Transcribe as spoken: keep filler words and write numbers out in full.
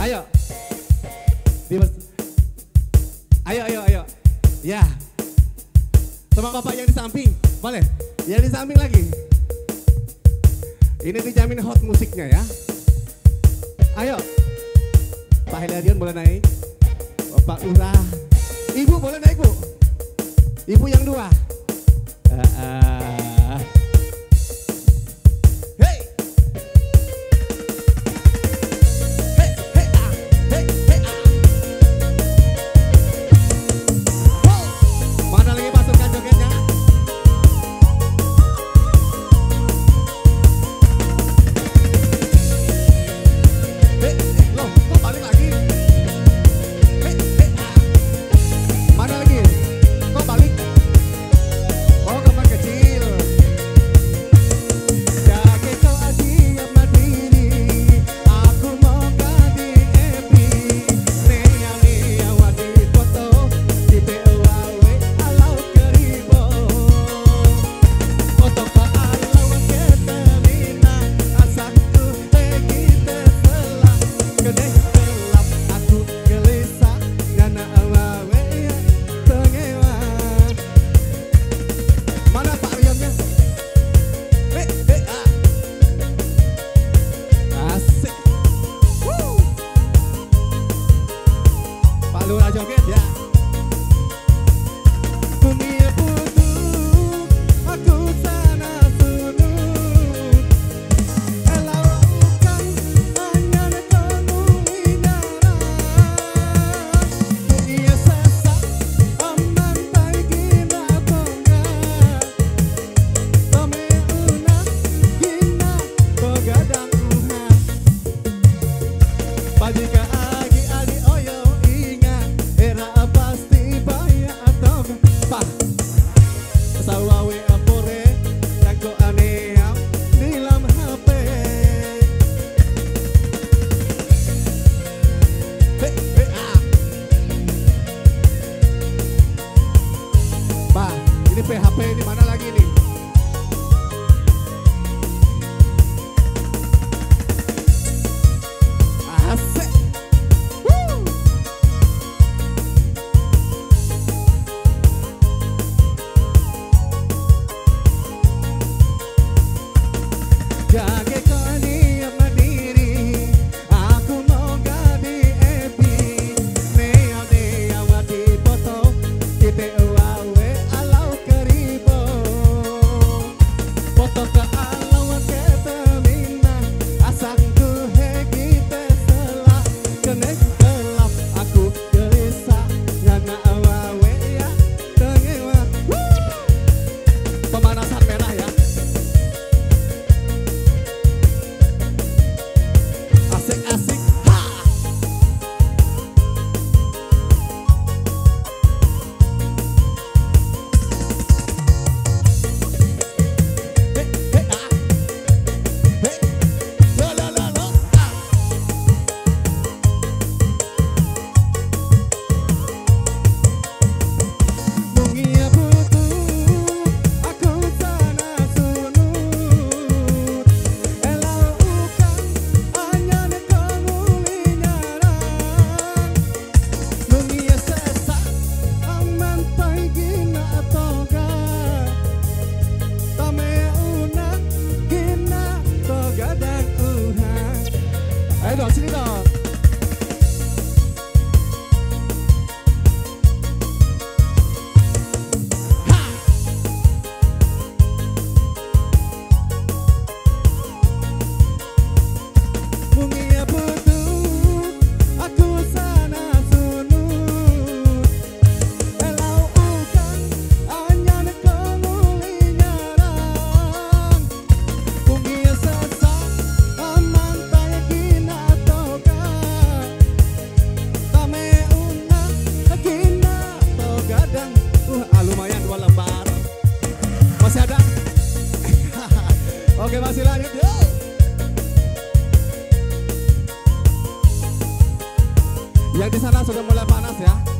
Ayo. Ayo, ayo, ayo. Ya. Sama bapak yang di samping, boleh? Yang di samping lagi. Ini dijamin hot musiknya ya. Ayo. Pak Hilarion boleh naik. Bapak Lurah. Ibu boleh naik, Bu. Ibu yang dua. Uh, uh. Hey. Hey, hey, ah. Hey, hey, ah. Oh. Mana lagi pasukan jogetnya? Hey, hey, loh, kok balik lagi? Hey, hey, ah. Mana lagi? Kok balik? Oh, kamar kecil. Jaga kau ajiab mandiri, aku mau ganti epi. Nea nea wadi foto, di P O A W alau keribo. Foto ka alau keterina, asakku tegite selah. Kedeh gelap, aku gelisah, ngana awawe ya tengewa. Mana Pak Rionnya? Hei, hei, ah. Asik. Woo. Pak Lurah joget ya. Bumi butuh, aku sana sunut. Elaukan angan kamu inara. Bumi sesak, aman taigina tongga. Tome una gina begadang uha. Pajika agi agi oyo ingat era pasti baya atau pa sawawe apore tako aneh di dalam H P. Hei, hei, ah. Pak, ini P H P di mana lagi nih? Asik. Woo. Jaga kau diam mandiri, aku mau ganti epi. Nea nea wadi foto, di P O A W alau keribo. Foto ka alau ketemina, asangku hegite selah. Kene gelap, aku gelisah, ngana awawe ya tengewa. Woo. Pemanasan merah ya. Asik-asik. Ha. Hey, hey, ah. Hey. Lo, lo, lo, lo. Ah. Mungia butuh, aku sana sunut. Elaukan anyan kamu linyaran. Mungia sesak, aman taigina toga. Tame una gina toga dan uha. Ayo dong, sini dong. Ha. Mungia butuh, aku sana sunut. Elaukan anyan kamu linyaran. Mungia sesak, aman taigina toga. Tame una gina toga dan uh, ah, lumayan dua lembar. Masih ada? Oke, masih lanjut yuk. Yang di sana sudah mulai panas ya.